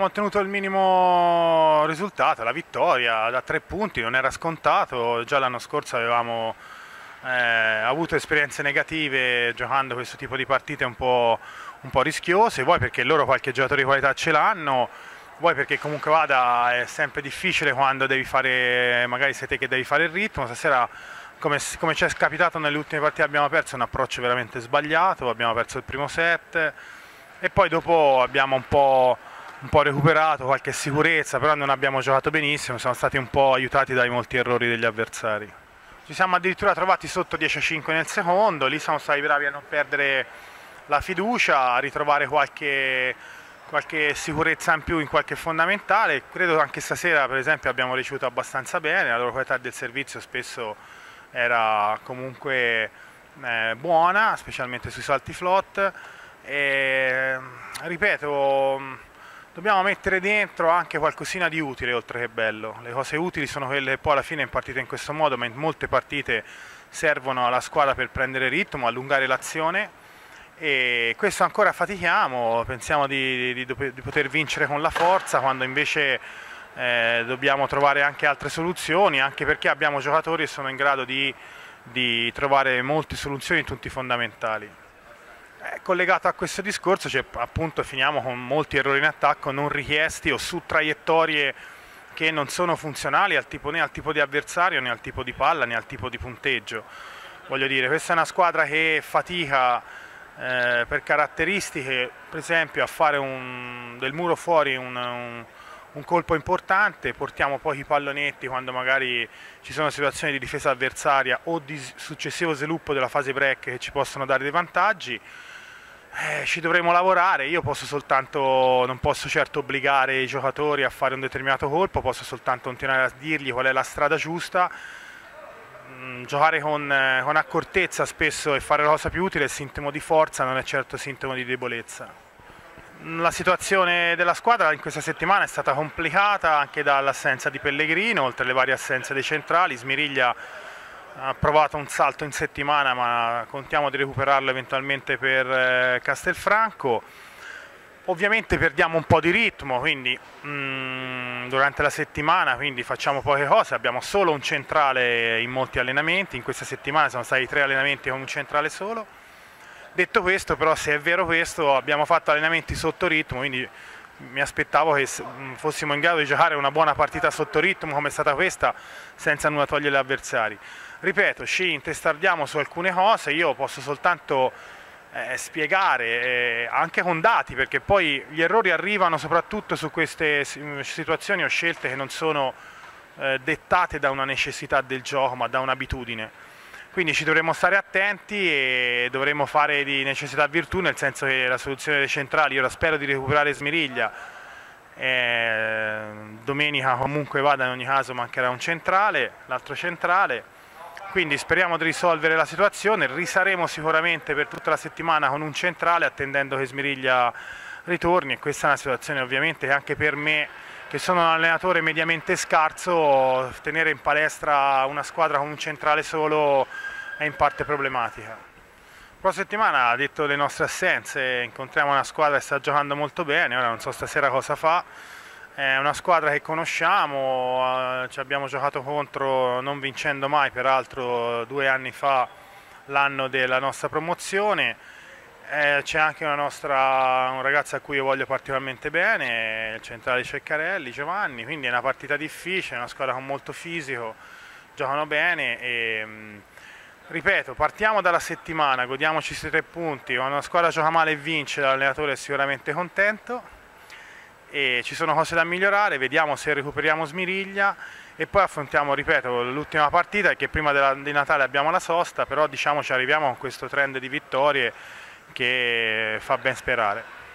abbiamo ottenuto il minimo risultato, la vittoria da 3 punti, non era scontato, già l'anno scorso avevamo avuto esperienze negative giocando questo tipo di partite un po' rischiose, vuoi perché loro qualche giocatore di qualità ce l'hanno, vuoi perché comunque vada è sempre difficile quando devi fare, magari sei te che devi fare il ritmo. Stasera come ci è capitato nelle ultime partite abbiamo perso un approccio veramente sbagliato, abbiamo perso il primo set e poi dopo abbiamo un po' recuperato qualche sicurezza, però non abbiamo giocato benissimo, siamo stati un po' aiutati dai molti errori degli avversari. Ci siamo addirittura trovati sotto 10-5 nel secondo, lì siamo stati bravi a non perdere la fiducia, a ritrovare qualche sicurezza in più in qualche fondamentale. Credo anche stasera per esempio abbiamo ricevuto abbastanza bene, la loro qualità del servizio spesso era comunque buona, specialmente sui salti flot. E, ripeto, dobbiamo mettere dentro anche qualcosina di utile oltre che bello. Le cose utili sono quelle che poi alla fine in partite in questo modo, ma in molte partite servono alla squadra per prendere ritmo, allungare l'azione, e questo ancora fatichiamo, pensiamo di poter vincere con la forza quando invece dobbiamo trovare anche altre soluzioni, anche perché abbiamo giocatori che sono in grado di trovare molte soluzioni in tutti i fondamentali. Collegato a questo discorso, appunto finiamo con molti errori in attacco non richiesti o su traiettorie che non sono funzionali né al tipo di avversario, né al tipo di palla, né al tipo di punteggio. Voglio dire, questa è una squadra che fatica per caratteristiche, per esempio a fare del muro fuori un colpo importante, portiamo pochi pallonetti quando magari ci sono situazioni di difesa avversaria o di successivo sviluppo della fase break che ci possono dare dei vantaggi. Ci dovremo lavorare, io non posso certo obbligare i giocatori a fare un determinato colpo, posso soltanto continuare a dirgli qual è la strada giusta. Giocare con accortezza spesso e fare la cosa più utile è sintomo di forza, non è certo sintomo di debolezza. La situazione della squadra in questa settimana è stata complicata anche dall'assenza di Pellegrino, oltre alle varie assenze dei centrali. Smiriglia ha provato un salto in settimana, ma contiamo di recuperarlo eventualmente per Castelfranco. Ovviamente perdiamo un po' di ritmo, quindi durante la settimana, quindi facciamo poche cose, abbiamo solo un centrale in molti allenamenti, in questa settimana sono stati 3 allenamenti con un centrale solo. Detto questo, però, se è vero questo, abbiamo fatto allenamenti sotto ritmo, quindi mi aspettavo che fossimo in grado di giocare una buona partita sotto ritmo come è stata questa, senza nulla togliere agli avversari. Ripeto, ci intestardiamo su alcune cose, io posso soltanto spiegare anche con dati, perché poi gli errori arrivano soprattutto su queste situazioni o scelte che non sono dettate da una necessità del gioco, ma da un'abitudine. Quindi ci dovremo stare attenti e dovremo fare di necessità virtù, nel senso che la soluzione dei centrali, io la spero di recuperare Smiriglia, domenica comunque vada, in ogni caso mancherà un centrale, l'altro centrale, quindi speriamo di risolvere la situazione. Risaremo sicuramente per tutta la settimana con un centrale, attendendo che Smiriglia ritorni, e questa è una situazione ovviamente che anche per me, che sono un allenatore mediamente scarso, tenere in palestra una squadra con un centrale solo è in parte problematica. La prossima settimana, detto le nostre assenze, incontriamo una squadra che sta giocando molto bene, ora non so stasera cosa fa, è una squadra che conosciamo, ci abbiamo giocato contro non vincendo mai, peraltro 2 anni fa, l'anno della nostra promozione. C'è anche un ragazzo a cui io voglio particolarmente bene, il centrale Ceccarelli, Giovanni, quindi è una partita difficile, una squadra con molto fisico, giocano bene e ripeto, partiamo dalla settimana, godiamoci questi 3 punti, quando una squadra gioca male e vince l'allenatore è sicuramente contento e ci sono cose da migliorare, vediamo se recuperiamo Smiriglia e poi affrontiamo, ripeto, l'ultima partita, che prima di Natale abbiamo la sosta, però diciamo ci arriviamo con questo trend di vittorie che fa ben sperare.